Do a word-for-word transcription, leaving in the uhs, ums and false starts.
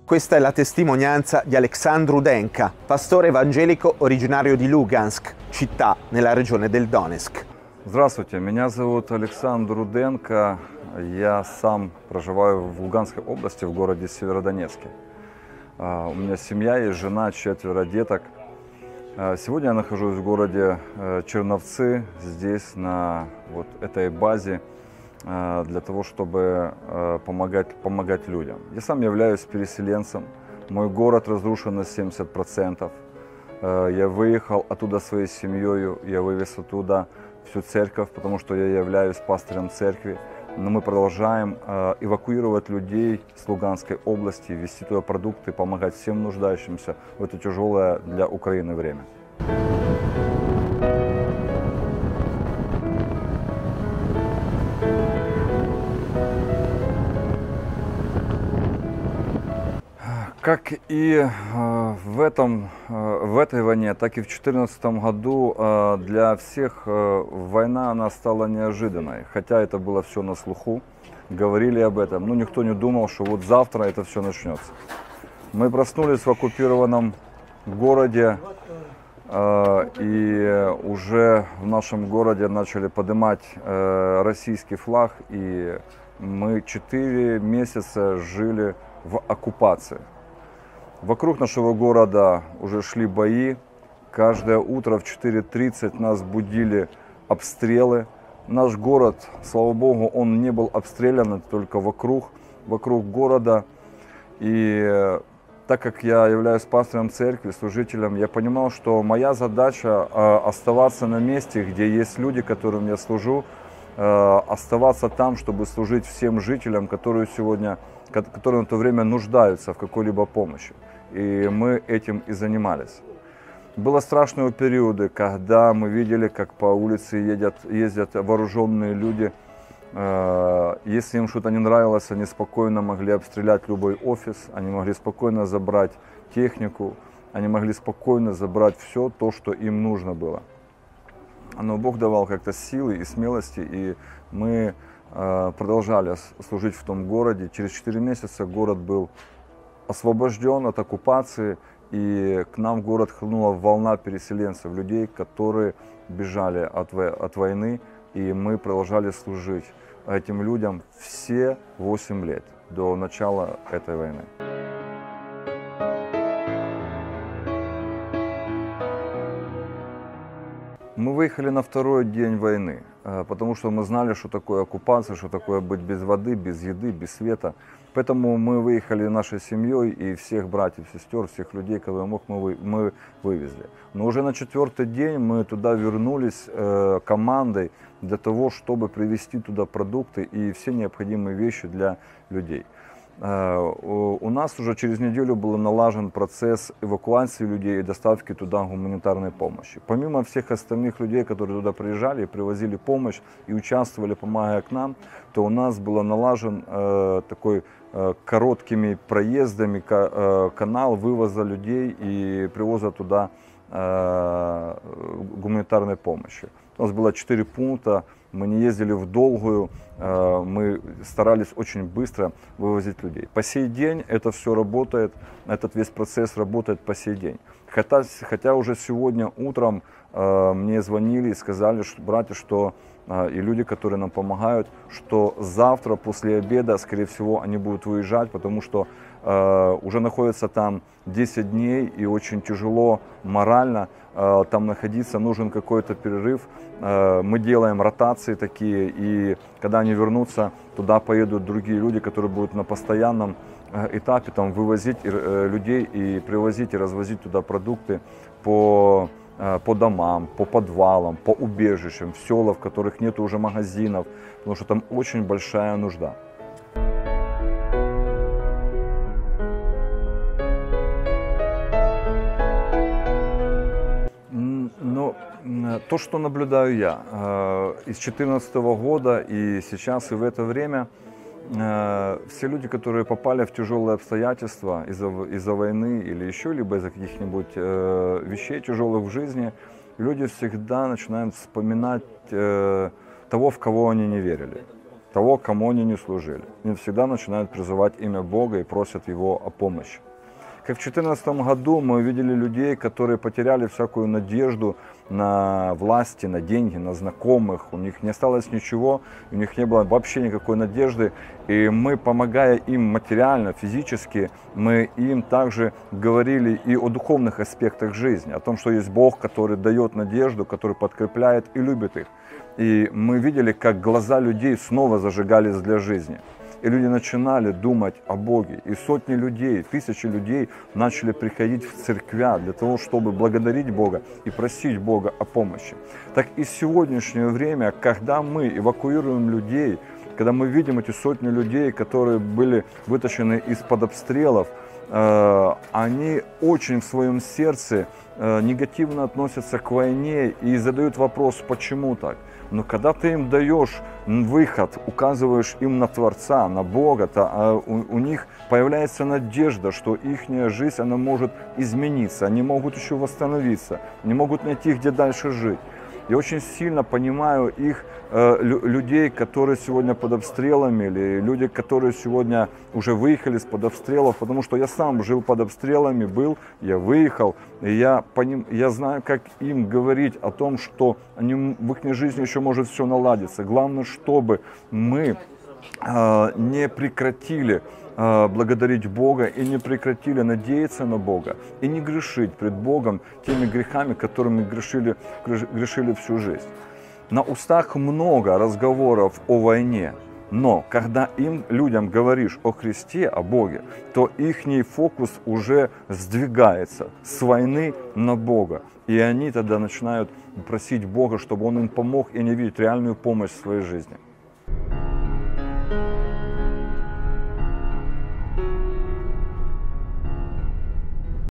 Questa è la testimonianza di Aleksandr Rudenko, pastore evangelico originario di Lugansk, città nella regione del Donetsk. Здравствуйте, меня зовут Александр Руденко. Я сам проживаю в Луганской области, в городе Северодонецке. У меня семья, есть жена, четверо деток. Сегодня я нахожусь в городе Черновцы, здесь, на вот этой базе, для того, чтобы помогать, помогать людям. Я сам являюсь переселенцем. Мой город разрушен на семьдесят процентов. Я выехал оттуда своей семьей, я вывез оттуда всю церковь, потому что я являюсь пастором церкви. Но мы продолжаем эвакуировать людей с Луганской области, везти туда продукты, помогать всем нуждающимся в это тяжелое для Украины время. Как и в, этом, в этой войне, так и в две тысячи четырнадцатом году для всех война она стала неожиданной. Хотя это было все на слуху, говорили об этом, но никто не думал, что вот завтра это все начнется. Мы проснулись в оккупированном городе, и уже в нашем городе начали поднимать российский флаг, и мы четыре месяца жили в оккупации. Вокруг нашего города уже шли бои. Каждое утро в четыре тридцать нас будили обстрелы. Наш город, слава богу, он не был обстрелян, только вокруг, вокруг города. И так как я являюсь пастором церкви, служителем, я понимал, что моя задача оставаться на месте, где есть люди, которым я служу, оставаться там, чтобы служить всем жителям, которые сегодня, которые на то время нуждаются в какой-либо помощи. И мы этим и занимались. Было страшные периоды, когда мы видели, как по улице едят, ездят вооруженные люди. Если им что-то не нравилось, они спокойно могли обстрелять любой офис, они могли спокойно забрать технику, они могли спокойно забрать все то, что им нужно было. Но Бог давал как-то силы и смелости, и мы продолжали служить в том городе. Через четыре месяца город был освобожден от оккупации, и к нам в город хлынула волна переселенцев, людей, которые бежали от, от войны, и мы продолжали служить этим людям все восемь лет до начала этой войны. Мы выехали на второй день войны, потому что мы знали, что такое оккупация, что такое быть без воды, без еды, без света. Поэтому мы выехали нашей семьей, и всех братьев, сестер, всех людей, кого мог, мы, мы вывезли. Но уже на четвертый день мы туда вернулись э, командой для того, чтобы привезти туда продукты и все необходимые вещи для людей. У нас уже через неделю был налажен процесс эвакуации людей и доставки туда гуманитарной помощи. Помимо всех остальных людей, которые туда приезжали и привозили помощь и участвовали, помогая к нам, то у нас был налажен э, такой э, короткими проездами э, канал вывоза людей и привоза туда э, гуманитарной помощи. У нас было четыре пункта. Мы не ездили в долгую, мы старались очень быстро вывозить людей. По сей день это все работает, этот весь процесс работает по сей день. Хотя, хотя уже сегодня утром мне звонили и сказали, что, братья, что и люди, которые нам помогают, что завтра после обеда, скорее всего, они будут выезжать, потому что э, уже находятся там десять дней и очень тяжело морально э, там находиться, нужен какой-то перерыв. Э, мы делаем ротации такие, и когда они вернутся, туда поедут другие люди, которые будут на постоянном э, этапе там вывозить э, людей и привозить и развозить туда продукты по по домам, по подвалам, по убежищам, в села, в которых нет уже магазинов, потому что там очень большая нужда. Но то, что наблюдаю я из две тысячи четырнадцатого года и сейчас, и в это время, все люди, которые попали в тяжелые обстоятельства из-за из-за войны или еще либо из-за каких-нибудь э, вещей тяжелых в жизни, люди всегда начинают вспоминать э, того, в кого они не верили. того, кому они не служили. Они всегда начинают призывать имя Бога и просят Его о помощи. Как в две тысячи четырнадцатом году мы увидели людей, которые потеряли всякую надежду на власти, на деньги, на знакомых. У них не осталось ничего, у них не было вообще никакой надежды. И мы, помогая им материально, физически, мы им также говорили и о духовных аспектах жизни, о том, что есть Бог, который дает надежду, который подкрепляет и любит их. И мы видели, как глаза людей снова зажигались для жизни. И люди начинали думать о Боге. И сотни людей, тысячи людей начали приходить в церквя для того, чтобы благодарить Бога и просить Бога о помощи. Так и в сегодняшнее время, когда мы эвакуируем людей, когда мы видим эти сотни людей, которые были вытащены из-под обстрелов, э, они очень в своем сердце э, негативно относятся к войне и задают вопрос, почему так. Но когда ты им даешь выход, указываешь им на Творца, на Бога, то у, у них появляется надежда, что их жизнь она может измениться, они могут еще восстановиться, они могут найти, где дальше жить. Я очень сильно понимаю их, э, людей, которые сегодня под обстрелами, или люди, которые сегодня уже выехали из-под обстрелов, потому что я сам жил под обстрелами, был, я выехал, и я, поним, я знаю, как им говорить о том, что они, в их жизни еще может все наладиться. Главное, чтобы мы э, не прекратили благодарить Бога и не прекратили надеяться на Бога и не грешить пред Богом теми грехами, которыми грешили, грешили всю жизнь. На устах много разговоров о войне, но когда им, людям, говоришь о Христе, о Боге, то ихний фокус уже сдвигается с войны на Бога. И они тогда начинают просить Бога, чтобы Он им помог, и они видят реальную помощь в своей жизни.